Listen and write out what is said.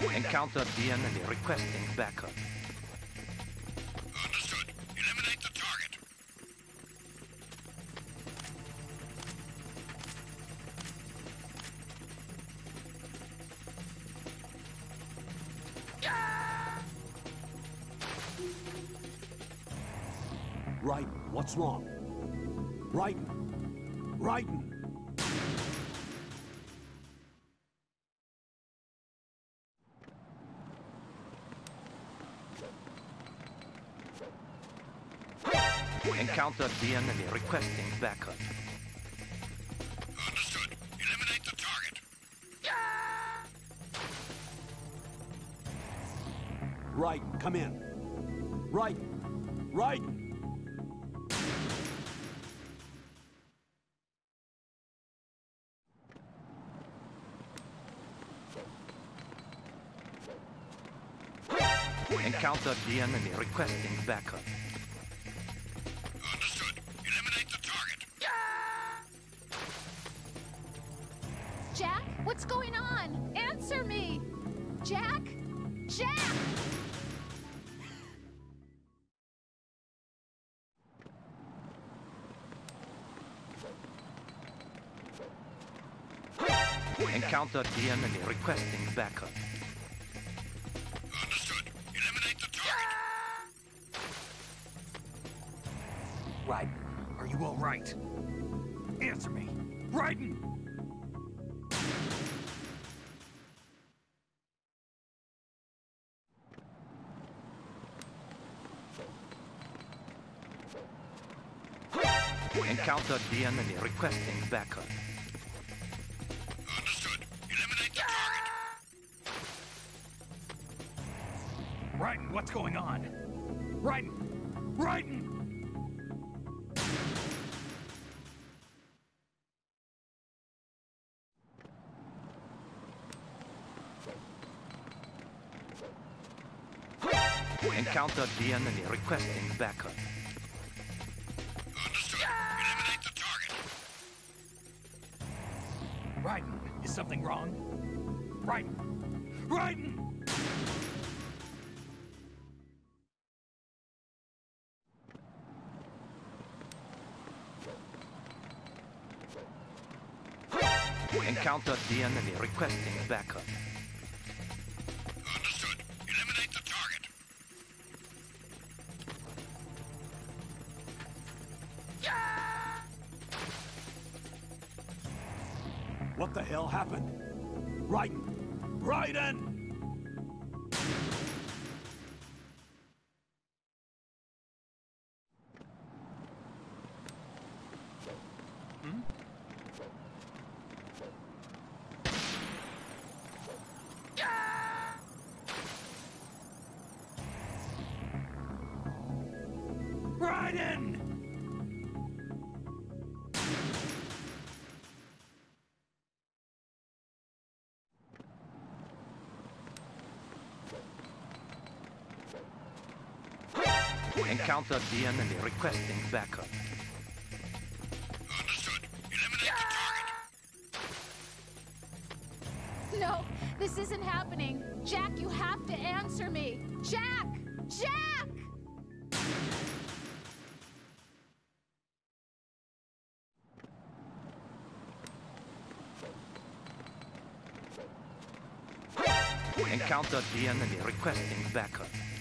Encountered the enemy requesting backup. Understood. Eliminate the target. Raiden, what's wrong? Raiden! Raiden! Encountered the enemy requesting backup. Understood. Eliminate the target. Raiden, come in. Raiden! Raiden! Encountered the enemy requesting backup. Understood. Eliminate the target. Jack, what's going on? Answer me! Jack? Jack! Encountered the enemy requesting backup. Understood. Eliminate the target. Raiden, are you all right? Answer me. Raiden! Encountered the enemy requesting backup. Understood. Eliminate the target. Raiden, what's going on? Raiden! Raiden! Encountered the enemy requesting backup. Understood. Eliminate the target. Raiden, is something wrong? Raiden! Raiden! Encountered the enemy requesting backup. Understood. Eliminate the target. What the hell happened? Raiden! Raiden! Raiden! Encountered the enemy requesting backup. Understood. Eliminate the target. No, this isn't happening. Jack, you have to answer me. Jack! Jack! Encountered the enemy requesting backup.